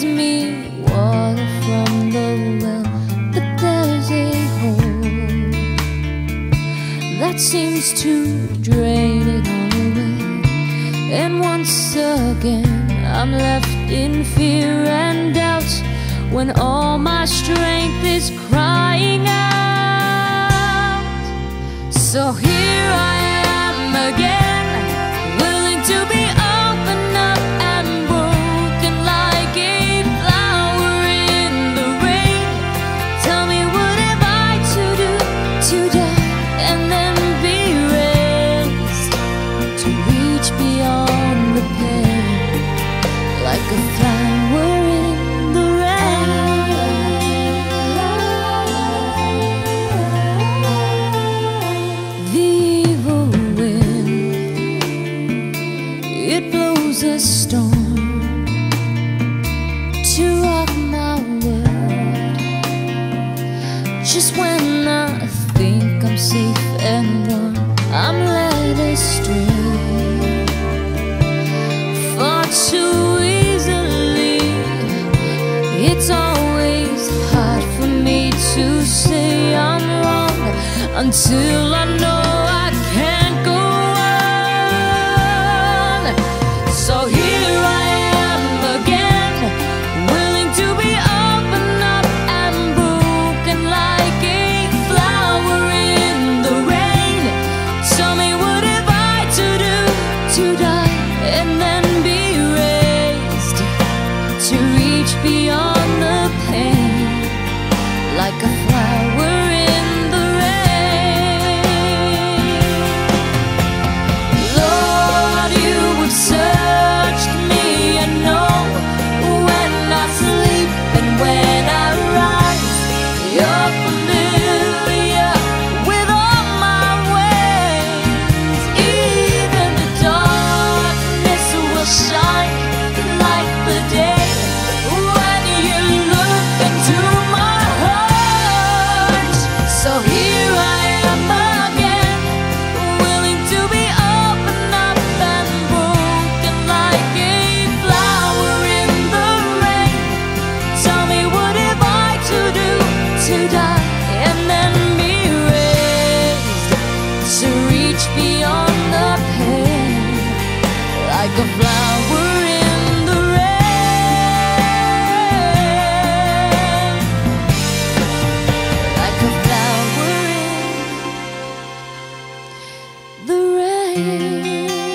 gives me water from the well, but there's a hole that seems to drain it all away. And once again I'm left in fear and doubt, when all my strength is crying out. So here I am again, willing to be opened up and broken like a flower in the rain. Tell me, what have I to do to die and then be raised, to reach beyond the pain like a flower in the rain? The evil wind, it blows a storm to rock my world. Just when I think I'm safe and warm, I'm led astray far too easily. It's always hard for me to say I'm wrong until I know I can't go on. So here I am again, willing to be opened up and broken like a flower in the rain. Tell me, what have I to do to die and then be raised, to reach beyond the pain like a flower in the rain? Lord, you have searched me and know when I sleep and when I rise. You're familiar with all my ways. Even the darkness will shine like the day when you look into my heart. So here I am again, willing to be opened up and broken like a flower in the rain. Tell me, what have I to do to die and then be raised, to reach beyond the pain like a flower in the rain, like a flower in the rain.